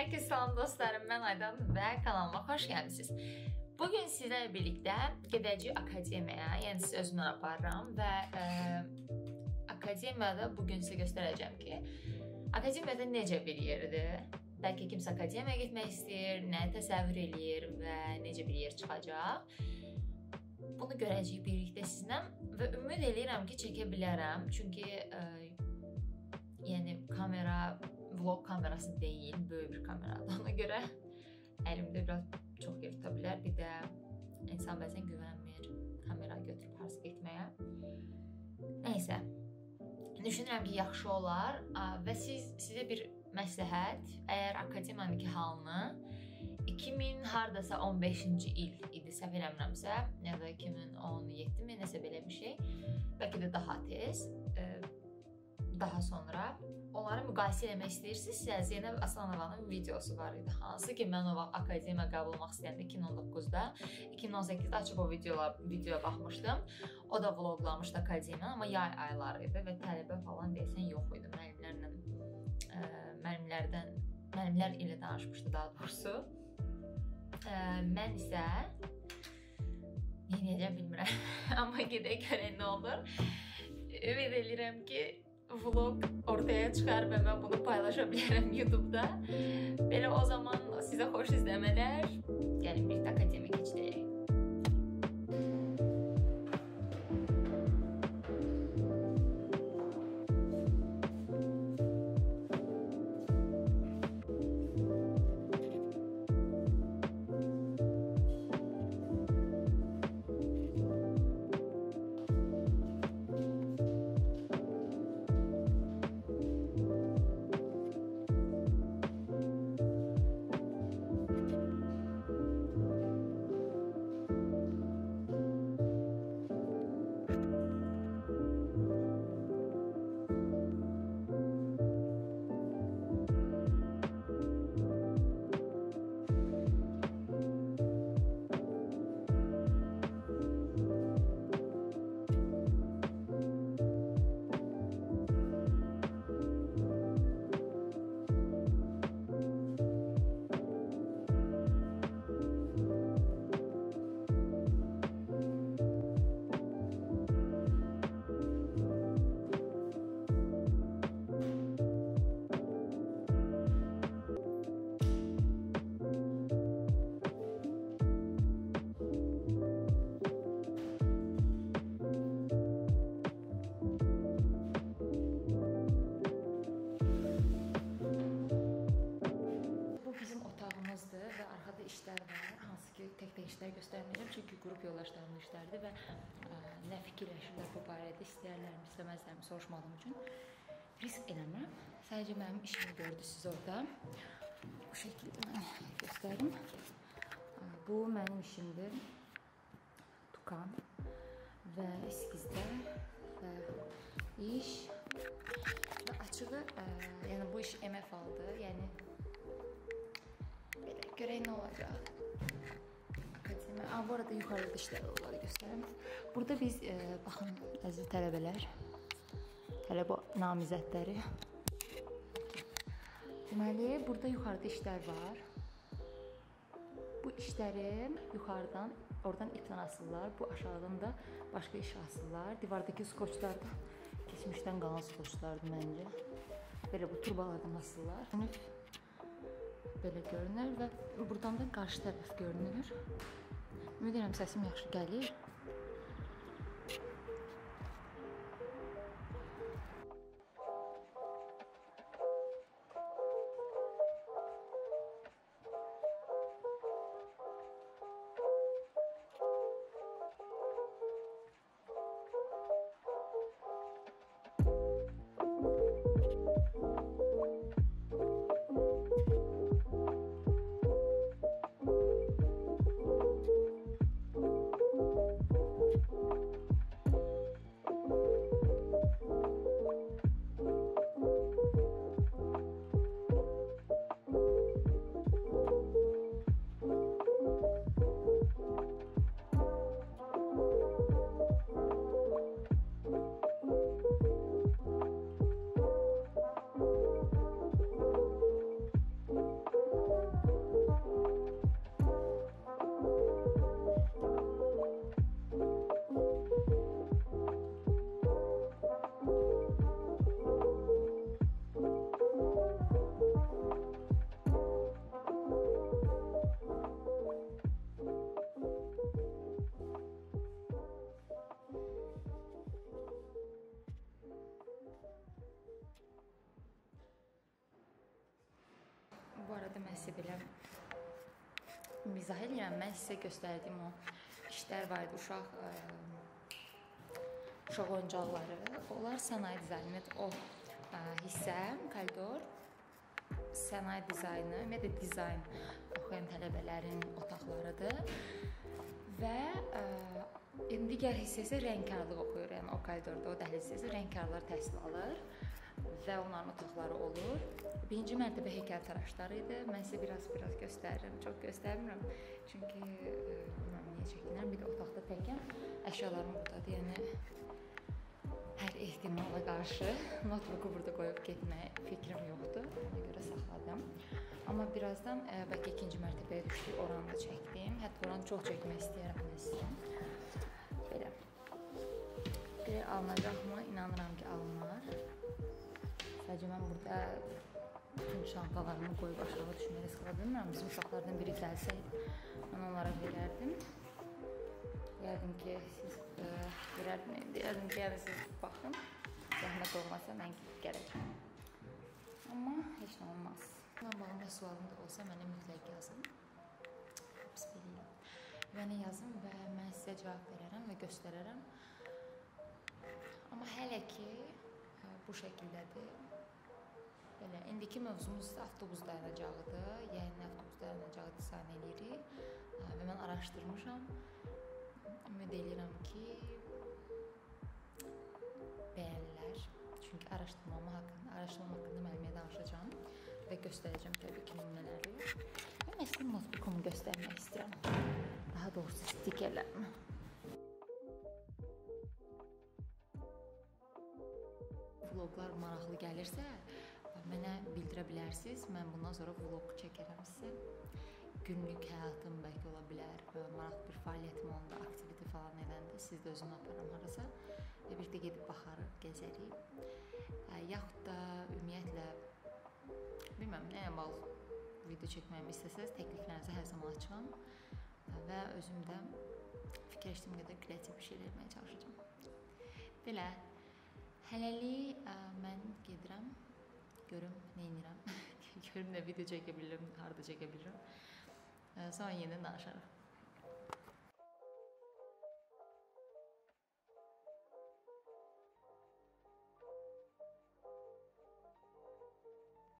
Hər kəs salam dostlarım, mən Aydan və kanalıma xoş gəlmisiniz. Bugün sizlərlə birlikdə gedəcəyik akademiyaya, yəni sizi özümlə aparıram və akademiyada bugün sizə göstərəcəm ki, akademiyada necə bir yerdir. Bəlkə kimsə akademiyaya getmək istəyir, nə təsəvvür eləyir və necə bir yer çıxacaq. Bunu görəcəyik birlikdə sizinlə və ümid edirəm ki, çəkə bilərəm. Çünki yəni kamera vlog kamerası deyil, böyük bir kameradır. Ona görə əlimdə biraz çox yer tuta bilər. Bir də insan bəzən güvənmir kamera götürüb harasa getməyə. Nəysə, düşünürəm ki, yaxşı olar və sizə bir məsləhət, əgər akademiyadakı halını 2000 hardasa 15-ci il idi, səhv eləmirəmsə, ya da 2017 mi, nəsə belə bir şey, bəlkə də daha tez, daha sonra onları müqayisə etmək istəyirsinizsə, Zeynəb Aslanovanın videosu var idi. Hansı ki, mən o vaxt akademiya qəbul olmaq istəyəndə 2019-da, 2018-də açıb o videoya baxmışdım. O da vloglamışdı akademiyanı, amma yay ayları idi və tələbə falan deyəsən yox idi. Müəllimlər ilə danışmışdı daha doğrusu. Mən isə yenə bilmirəm, amma gedək görək nə olur. Ümid edirəm ki, vlog ortaya çıxar və mən bunu paylaşa bilərəm YouTube-da. Belə o zaman sizə xoş izləmələr. Gəlin birlikdə akademiya keçdirək. Və arxada işlər var, hansı ki, tək-tək işlər göstərməyəcəm, çünki qrup yoldaşlarımın işlərdir və nə fikirləşirlər bu barədə, istəyərlərmi, istəməzlərmi soruşmadığım üçün risk eləmirəm. Sadəcə mənim işimi gördünüz orada. Bu şəkildə mən göstərim. Bu mənim işimdir. Tukan və eskizlər və iş və açığı, yəni bu iş MF aldı, yəni belə görək nə olacaq. Akademiya. Bu arada yuxarıda işlər onları göstərəm. Burada biz, baxın, əziz tələbələr, tələbə namizədləri. Deməli, burada yuxarıda işlər var. Bu işləri yuxarıdan, oradan ipdən asırlar. Bu aşağıdan da başqa iş asırlar. Divardakı skoçlar da keçmişdən qalan skoçlardır məncə. Belə bu turbalardan asırlar. Belə görünür və buradan da qarşı tərəf görünür. Ümid edirəm səsim yaxşı gəlir. nəsə belə mizah edirəm. Mən sizə göstərdiyim o işlər var idi, uşaq oyuncaqları. Onlar sənaye dizaynı, o hissə, koridor, sənaye dizaynı, ümumiyyətlə dizayn oxuyan tələbələrin otaqlarıdır. Və digər hissə isə rəngkarlıq oxuyur. Yəni o koridorda, o dəhlizdə isə rəngkarlar təhsil alır və onların otaqları olur. Birinci mərtəbə heykəltaraşları idi. Mən sizə biraz göstərirəm. Çox göstərmirəm. Çünki bilmirəm niyə çəkinirəm. Bir də otaqda təkəm. Əşyalarım burdadır. Yəni hər ehtimala qarşı notebooku burada qoyub getməyə fikrim yoxdur. Ona görə saxladım. Amma birazdan bəlkə ikinci mərtəbəyə düşdük. Oranı da çəkdim. Hətta oranı çox çəkmək istəyirəm mən sizə. Belə. Belə alınacaqmı? İnanıram ki, alınar. Sadəcə mən burada bütün şantalarımı qoyub aşağı düşməyə sıxıla bilmirəm. Bizim uşaqlardan biri gəlsəydi, mən onlara verərdim. Deyərdim ki, siz deyərdim ki, yəni siz baxın, zəhmət olmasa mən gələcəm. Amma heç nə olmaz. Mən bağımda sualım da olsa mənə mütləq yazın. Pis bilirəm. Mənə yazın və mən sizə cavab verərəm və göstərərəm. Amma hələ ki, bu şəkildədir. Belə, indiki mövzumuz avtobus dayanacağıdır. Yəni, avtobus dayanacağı dizayn edirik və mən araşdırmışam. Ümid edirəm ki, bəyənirlər. Çünki araşdırmam haqqında müəlliməyə danışacağam və göstərəcəm təbii ki, nümunələri. Və mən sizə notebookumu göstərmək istəyirəm. Daha doğrusu stikerlərimi. Vloglar maraqlı gəlirsə, mənə bildirə bilərsiniz. Mən bundan sonra vlog çəkərəm sizə. Günlük həyatım bəlkə ola bilər, maraqlı bir fəaliyyətim olanda, aktivite falan edəndə siz də özümü aparam harasa və birlikdə gedib baxarıq, gəzərik. Yaxud da ümumiyyətlə, bilməm, nəyə bağlı video çəkməyimi istəsəz, təkliflərinizi hər zaman açıram və özüm də fikirləşdiyim qədər kreativ bir şey etməyə çalışacağam. Belə, hələlik mən gedirəm. Görüm, nə edirəm. Görüm, nə video çəkə bilirim, harada çəkə bilirim. Sonra yenidən danışarıq.